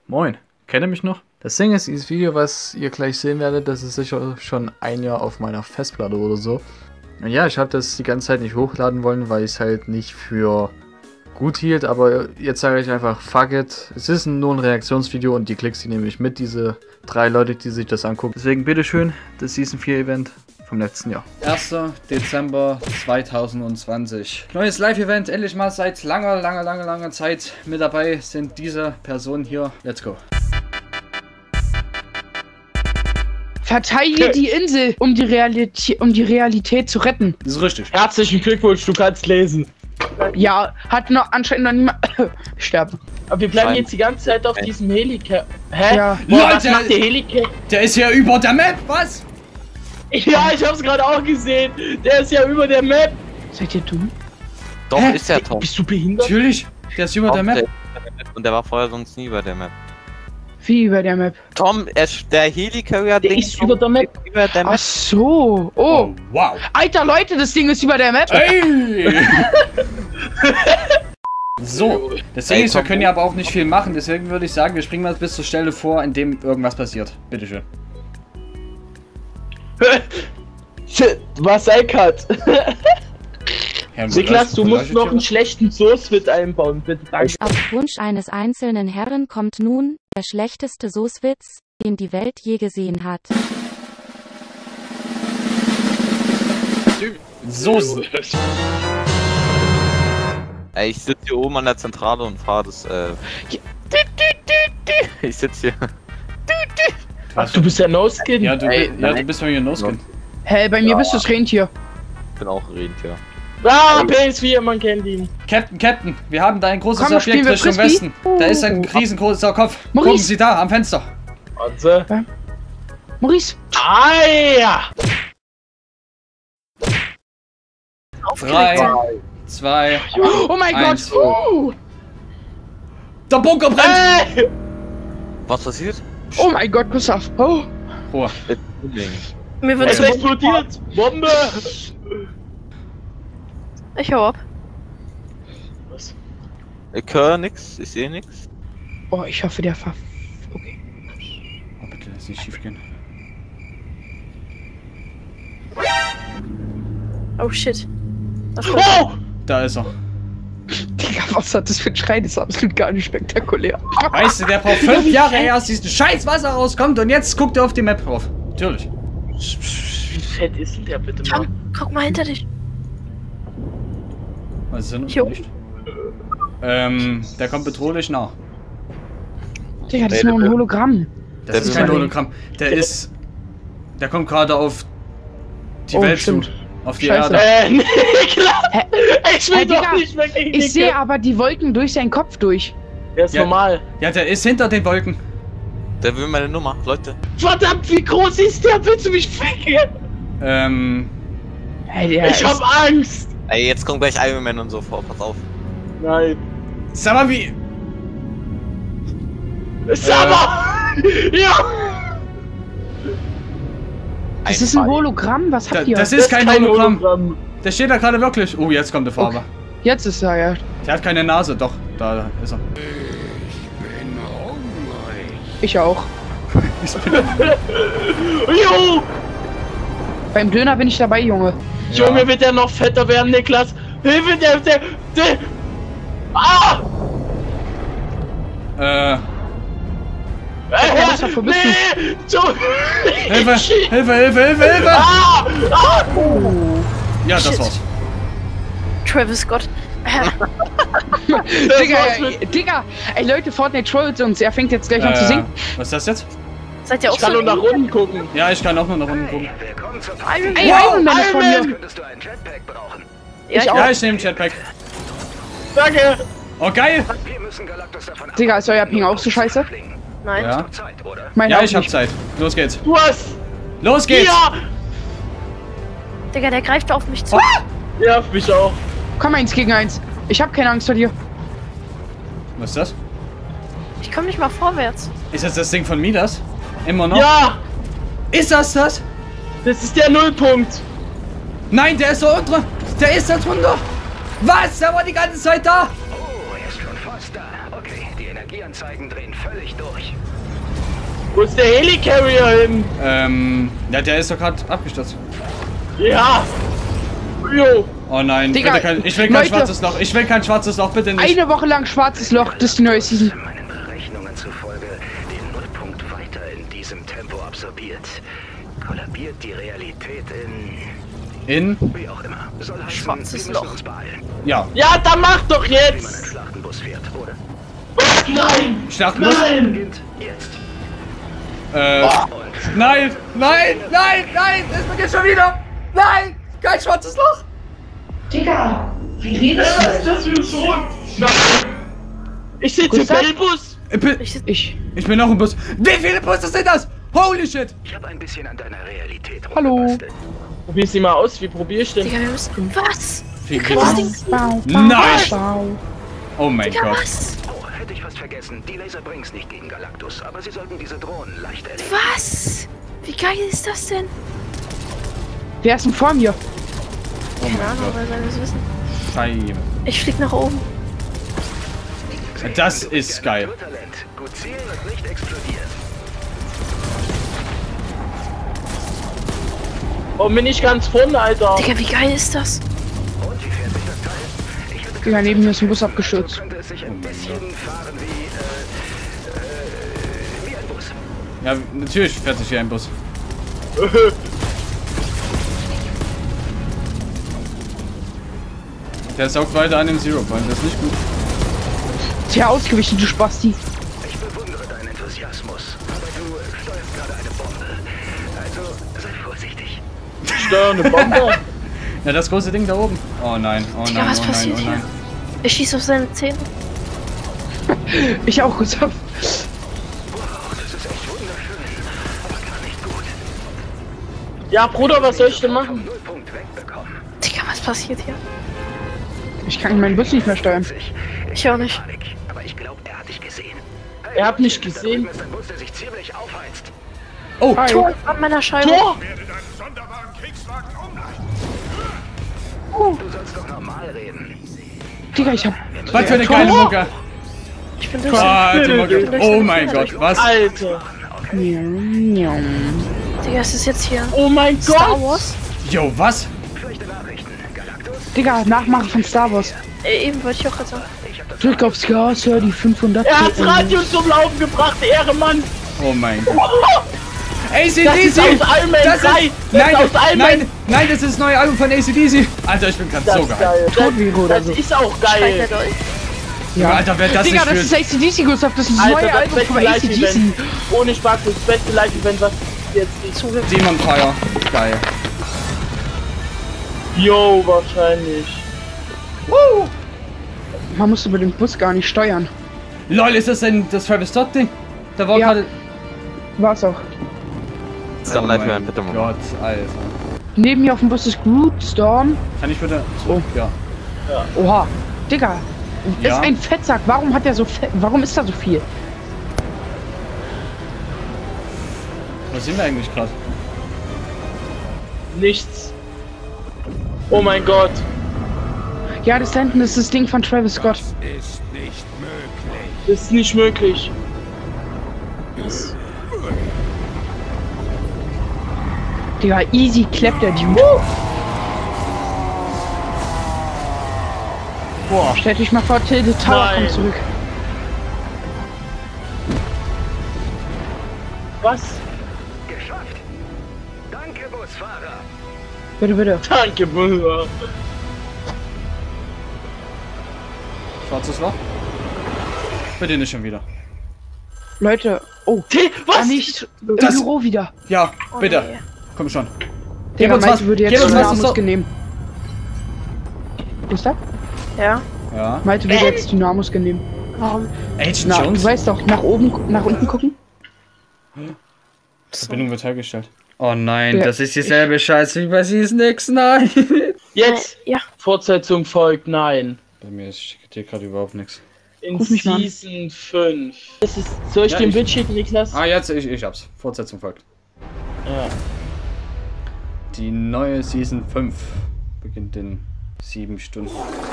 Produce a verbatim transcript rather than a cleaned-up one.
Moin, kennt ihr mich noch? Das Ding ist, dieses Video, was ihr gleich sehen werdet, das ist sicher schon ein Jahr auf meiner Festplatte oder so. Und ja, ich habe das die ganze Zeit nicht hochladen wollen, weil ich es halt nicht für gut hielt, aber jetzt sage ich einfach, fuck it. Es ist nur ein Reaktionsvideo und die Klicks, die nehme ich mit, diese drei Leute, die sich das angucken. Deswegen bitteschön, das Season vier Event vom letzten Jahr. erster Dezember zweitausendzwanzig. Neues Live-Event, endlich mal seit langer, langer, langer, langer Zeit mit dabei sind diese Personen hier. Let's go. Verteidige die Insel, um die, Realität, um die Realität zu retten. Das ist richtig. Herzlichen Glückwunsch, du kannst lesen. Ja, hat noch anscheinend noch niemand sterben. Aber wir bleiben jetzt die ganze Zeit auf diesem Helica. Hä? Ja. Boah, Leute, was macht der Helica? Der ist ja über der Map, was? Ja, ich hab's gerade auch gesehen. Der ist ja über der Map. Seid ihr dumm? Doch, Hä? ist der Tom. Bist du behindert? Natürlich, der ist über der Map. Und der war vorher sonst nie über der Map. Wie über der Map? Tom, er, der Helicarrier Der ist über der Map. Über der Map. Ach so. Oh. Oh, wow. Alter Leute, das Ding ist über der Map. Ey! So, das Ding ist, wir können ja aber auch nicht viel machen, deswegen würde ich sagen, wir springen mal bis zur Stelle vor, in dem irgendwas passiert. Bitteschön. Was Eckart? Herr Niklas, du musst noch einen schlechten Soßwitz einbauen, bitte. Danke. Auf Wunsch eines einzelnen Herren kommt nun der schlechteste Soßwitz, den die Welt je gesehen hat. Soße. Ey, ich sitze hier oben an der Zentrale und fahre das, äh... Ich sitze hier. Ach, du bist ja No-Skin? Ja, du, Ey, ja, du nein. bist bei mir No-Skin. Hä, bei mir bist du das Rentier. Ich bin auch Rentier. Ah, P S vier, man kennt ihn. Captain, Captain, wir haben da ein großes Komm, spielen Objekt wir Richtung Frisbee? Westen. Da ist ein riesengroßer Kopf. Maurice. Gucken Sie da, am Fenster. Warte. Maurice. Ah, ja! Drei, zwei, Oh mein eins. Gott. Uh. Der Bunker brennt! Ey! Was passiert? Oh mein Gott, Gustav. Oh. Ruhe. Mir wird Es zu explodiert! Bombe! Ich hau ab. Was? Ich höre nix, ich sehe nix. Oh, ich hoffe, der Ver... Okay. Oh, bitte, lass nicht schief gehen. Oh shit. Was Oh! Da ist er. Digga, was hat das für ein Schrei? Das ist absolut gar nicht spektakulär. Weißt du, der braucht fünf Jahre erst diesen scheiß Wasser rauskommt und jetzt guckt er auf die Map drauf. Natürlich. Wie fett ist denn der bitte mal? Tom, guck mal hinter dich. Was ist denn Jo. nicht? Ähm, der kommt bedrohlich nach. Digga, das ist nur ein Hologramm. Das Der ist will kein mal- Hologramm. Der ist. Der kommt gerade auf die Oh, Welt stimmt. zu. Auf die Scheiße. Erde. Äh, Niklas! Hä? Ich will Hä, doch Digga, nicht mehr gegen Ich sehe Niklas. aber die Wolken durch seinen Kopf durch. Der ist Ja. normal. Ja, der ist hinter den Wolken. Der will meine Nummer, Leute. Verdammt, wie groß ist der? Willst du mich ficken? Ähm. Hey, der Ich ist... hab Angst! Ey, jetzt kommt gleich Iron Man und so vor, pass auf. Nein. Sag mal wie. Summer! Ja! Das ist ein Hologramm, was Da, habt ihr? das ist kein kein Hologramm. Der steht da gerade wirklich. Oh, jetzt kommt der Farbe. Jetzt ist er, ja. Der hat keine Nase. Doch, da ist er. Ich auch. Jo! Beim Döner bin ich dabei, Junge. Junge, wird der noch fetter werden, Niklas? Hilfe, der, der, der... Ah! Äh. Äh, Gustav, wo bist nee! Du... Hilfe! Hilfe, Hilfe, Hilfe, Hilfe! Ah! Ah! Ja, das Shit. war's. Travis Scott. Das Digga, war's ey, mit- Digga, ey Leute, Fortnite trollt uns. Er fängt jetzt gleich an zu Äh, singen. was ist das jetzt? Seid ihr auch Ich kann so? nur nach unten gucken. Ja, ich kann auch nur nach unten gucken. Iron Ey, Man. Iron Man ist von Iron mir. Ja, ich Ich auch. Ja, ich nehme Jetpack. Danke! Oh, geil! Digga, ist euer Ping auch so scheiße? Nein. Ja, Mein ja auch ich hab nicht. Zeit. Los geht's. Du hast... Los geht's! Ja! Digga, der greift auf mich zu. Ja, mich auch. Komm, eins gegen eins. Ich hab keine Angst vor dir. Was ist das? Ich komm nicht mal vorwärts. Ist das das Ding von Midas? Immer noch? Ja! Ist das das? Das ist der Nullpunkt. Nein, der ist da unten drin. Der ist da drunter. Was? Der war die ganze Zeit da. Oh, er ist schon fast da. Okay, die Energie Werbeanzeigen drehen völlig durch. Wo ist der Helicarrier hin? Ähm, ja, der ist doch gerade abgestürzt. Ja. Jo. Oh nein, Digga, bitte kein, ich will kein Leute. schwarzes Loch. Ich will kein schwarzes Loch, bitte nicht. Eine Woche lang schwarzes Loch, das ist die neue Season. Meinen Berechnungen zufolge den Nullpunkt weiter in diesem Tempo absorbiert, kollabiert die Realität in... In? Wie auch immer. Soll heißen, Schwarzes wir müssen Loch. uns beeilen. Ja. Ja, dann mach doch Wie man einen jetzt. Schlachtenbus fährt, oder? Nein. Schlachtenbus? Nein. Beginnt jetzt. Äh, nein, nein, nein, nein, es beginnt schon wieder. Nein, kein schwarzes Loch. Digga, wie redest Was ist das für ein Sohn? Ich sitze im Gustav? Bellbus. Ich bin, Ich. ich bin noch im Bus. Wie viele Busse sind das? Holy shit. Ich habe ein bisschen an deiner Realität Hallo. rumgebastelt. Probier sie mal aus. Wie probier ich denn? Digga, wir müssen. Was? Wie Können das Ding. Bau, Nein. Bau. Oh mein Digga, Gott. was? Oh, hätte ich fast vergessen. Die Laser bringen's nicht gegen Galactus, aber sie sollten diese Drohnen leicht erledigen. Was? Wie geil ist das denn? Wer ist denn vor mir? Oh Keine mein Ahnung, Gott. weil wir das wissen. Scheiße. Ich flieg nach oben. Das ist geil. Naturtalent. Gut zielen und nicht explodieren. Oh, bin ich ganz vorne, Alter. Digga, wie geil ist das? Und wie fährt sich das Teil? Ich hatte Digga, neben mir ist ein Bus so abgestürzt. könnte es sich ein bisschen fahren wie, äh, äh, wie ein Bus. Ja, natürlich fährt sich hier ein Bus. Der saugt weiter an dem Zero Point, das ist nicht gut. Tja, ausgewichen, du Spasti. Ich bewundere deinen Enthusiasmus, aber du steuerst gerade eine Bombe. Also, sei vorsichtig. Steuer eine Bombe. Ja, das große Ding da oben. Oh nein, oh Digga, nein, was oh nein, passiert oh nein. Ich schieß auf seine Zähne. Ich auch, Gustav. Wow, das ist echt wunderschön, aber gar nicht gut. Ja, Bruder, was soll ich denn machen? Nullpunkt wegbekommen. Digga, was passiert hier? Ich kann meinen Bus nicht mehr steuern. Ich auch nicht. Panik, aber ich glaube, er hat dich gesehen. Hey, Er hat mich da gesehen. drüben ist ein Bus, der sich ziemlich aufheizt. Oh, Hi. Tor an meiner Scheibe. Tor. Du sollst doch normal reden. Digga, ich hab. was für eine geile Mucke. Ich bin durch. Gott, die Mucke. durch Oh seine mein Finger Gott, was? Alter. Digga, Digga, ist das jetzt hier Oh mein Star Gott. Wars? Jo, was? Schlechte Nachrichten. Galactus, Nachmache von Star Wars. Äh, eben wollte ich auch gerade sagen. ich hab das Drück aufs Gas, hör die fünfhundert. Er hat's Radio zum Laufen gebracht, Ehrenmann. Oh mein Gott. A C Das D ist C! aus Iron Man Das drei. ist, Das nein, ist aus Iron Man. nein, nein, das ist das neue Album von A C D C. Alter, ich bin gerade Das so ist geil. geil. Todviro oder Das, so. das ist auch Schreit der geil. Dolch. Ja. Alter, wer das Digga, nicht das ist fühlt. A C D C, Gustav. Das ist das Alter, neue das Album beste von A C D C. Live-Event. Ohne Spaß, das beste Live-Event, was jetzt ist. Demon Fire. Geil. Yo, wahrscheinlich. Man muss über den Bus gar nicht steuern. Lol, ist das denn das Travis Scott Ding? Da war Ja. gerade... War's auch. Dann live mein hören, bitte mal. Gott, Alter. Neben mir auf dem Bus ist Groot, Storm. Kann ich bitte... Oh. Ja. Oha. Digga. Ja. Ist ein Fettsack. Warum hat er so fe Warum ist da so viel? Was sind wir eigentlich gerade? Nichts. Oh mein Gott. Ja, das da hinten ist das Ding von Travis Scott. Das ist nicht möglich. Digga, easy klappt der Dude. Boah. Stell dich mal vor, Tilde Tower Nein. kommt zurück. Was? geschafft. Danke, Busfahrer. Bitte, bitte. Danke, Bruder. Schwarzes Loch? Bitte nicht schon wieder. Leute, oh. T- Ah, Was? nicht im Das- Büro wieder. Ja, Oh, bitte. nee. Komm schon. Digga, uns Malte was. würde Gib jetzt uns was, das Dynamos doch- genehmen. Gustav? Ja? Ja. Malte würde jetzt Dynamos genehmen. Warum? Agent Na, du Jones? weißt doch, nach oben, nach unten gucken. Verbindung wird hergestellt. Oh nein, Ja, das ist dieselbe Scheiße wie bei Season X, nein. Jetzt. Äh, ja. Fortsetzung folgt, nein. Bei mir ist hier gerade überhaupt nichts. In Ruf mich mal an. Season fünf. Das ist, soll ich Ja, den ich- Bild schicken, Niklas? Ah, jetzt, ich, ich hab's. Fortsetzung folgt. Ja. Die neue Season fünf beginnt in sieben Stunden.